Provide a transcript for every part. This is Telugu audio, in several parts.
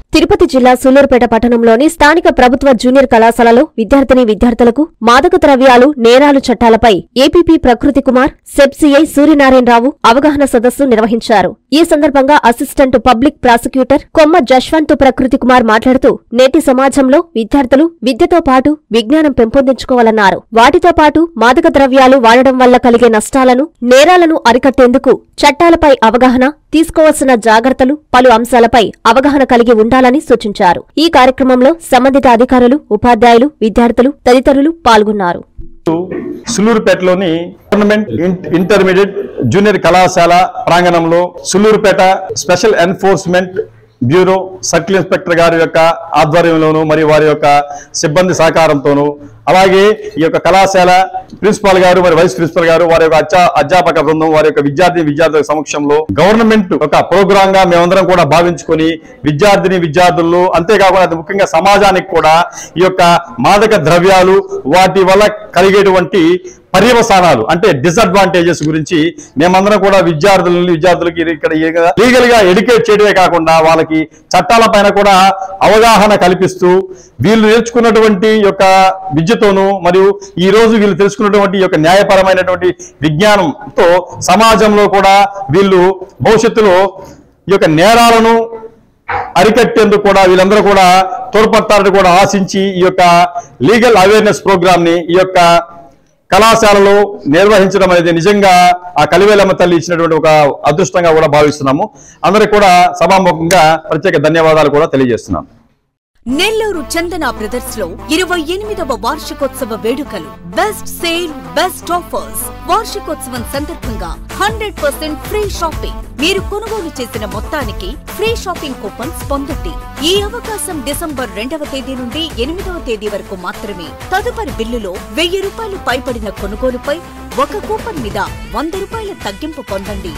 తిరుపతి జిల్లా సూళ్లూరుపేట పట్టణంలోని స్థానిక ప్రభుత్వ జూనియర్ కళాశాలలో విద్యార్థులకు మాదక ద్రవ్యాలు నేరాలు చట్టాలపై ఏపీపీ ప్రకృతి కుమార్ సెబ్సీఐ సూర్యనారాయణరావు అవగాహన సదస్సు నిర్వహించారు. ఈ సందర్భంగా assistant public prosecutor Komma Jaswanth Prakruthi Kumar మాట్లాడుతూ నేటి సమాజంలో విద్యార్థులు విద్యతో పాటు విజ్ఞానం పెంపొందించుకోవాలన్నారు. వాటితో పాటు మాదక ద్రవ్యాలు వాడడం వల్ల కలిగే నష్టాలను నేరాలను అరికట్టేందుకు చట్టాలపై అవగాహన, తీసుకోవాల్సిన జాగ్రత్తలు, పలు అంశాలపై అవగాహన కలిగి ఉండాలని సూచించారు. ఈ కార్యక్రమంలో సంబంధిత అధికారులు, ఉపాధ్యాయులు, విద్యార్థులు తదితరులు పాల్గొన్నారు. సూళ్లూరుపేటలోని గవర్నమెంట్ ఇంటర్మీడియట్ జూనియర్ కళాశాల ప్రాంగణంలో Sullurpeta special enforcement bureau circle inspector గారి యొక్క ఆధ్వర్యంలోను మరియు వారి యొక్క సిబ్బంది సహకారంతోనూ, అలాగే ఈ యొక్క కళాశాల ప్రిన్సిపాల్ గారు మరియు వైస్ ప్రిన్సిపల్ గారు, వారి యొక్క అధ్యాపక బృందం, వారి యొక్క విద్యార్థుల సమక్షంలో గవర్నమెంట్ ఒక ప్రోగ్రామ్ గా మేమందరం కూడా భావించుకొని విద్యార్థులు అంతేకాకుండా అది ముఖ్యంగా సమాజానికి కూడా ఈ యొక్క మాదక ద్రవ్యాలు వాటి వల్ల కలిగేటువంటి పర్యవసానాలు అంటే డిసడ్వాంటేజెస్ గురించి మేమందరం కూడా విద్యార్థులకి ఇక్కడ లీగల్ గా ఎడ్యుకేట్ చేయడమే కాకుండా వాళ్ళకి చట్టాల పైన కూడా అవగాహన కల్పిస్తూ వీళ్ళు నేర్చుకున్నటువంటి యొక్క విద్యతోనూ మరియు ఈ రోజు వీళ్ళు తెలుసుకున్నటువంటి యొక్క న్యాయపరమైనటువంటి విజ్ఞానంతో సమాజంలో కూడా వీళ్ళు భవిష్యత్తులో ఈ యొక్క నేరాలను అరికట్టేందుకు కూడా వీళ్ళందరూ కూడా తోడ్పడతారని కూడా ఆశించి ఈ యొక్క లీగల్ అవేర్నెస్ ప్రోగ్రామ్ ని ఈ యొక్క కళాశాలలో నిర్వహించడం అనేది నిజంగా ఆ కలివేలమ్మ తల్లి ఇచ్చినటువంటి ఒక అదృష్టంగా కూడా భావిస్తున్నాము. అందరికీ కూడా సభాముఖంగా ప్రత్యేక ధన్యవాదాలు కూడా తెలియజేస్తున్నాం. నెల్లూరు చందన బ్రదర్స్ లో 28వ వార్షికోత్సవ వేడుకలు, బెస్ట్ సేల్, బెస్ట్ ఆఫర్స్. వార్షికోత్సవం సందర్భంగా 100% ఫ్రీ షాపింగ్. మీరు కొనుగోలు చేసిన మొత్తానికి ఫ్రీ షాపింగ్ కూపన్స్ పొందండి. ఈ అవకాశం డిసెంబర్ 2వ తేదీ నుండి 8వ తేదీ వరకు మాత్రమే. తదుపరి బిల్లులో 1000 రూపాయలు పైబడిన కొనుగోలుపై ఒక కూపన్ మీద 100 రూపాయల తగ్గింపు పొందండి.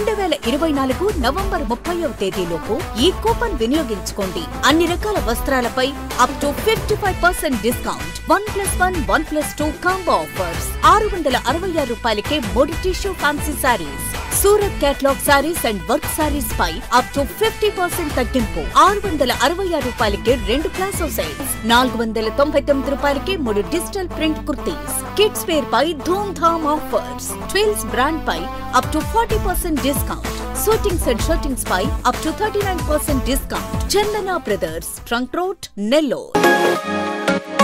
2024 నవంబర్ 30వ తేదీలోపు ఈ కూపన్ వినియోగించుకోండి. అన్ని రకాల వస్త్రాలపై up to 55% discount. 1+1, 1+2 combo offers. 666 రూపాయలకే 3 tissue fancy sarees. Surat catalogue sarees and work sarees పై అప్ టు 50% తగ్గింపు. 666 రూపాయలకే 2 ప్లాసో సెట్స్. 499 రూపాయలకే 3 digital print kurtis. Kids wear పై ధూమ్ ధామ్ ఆఫర్స్. ట్విల్స్ బ్రాండ్ పై up to 40% discount. Suitings and shirtings పై up to 39% discount. Chandana brothers, trunk road, Nellore.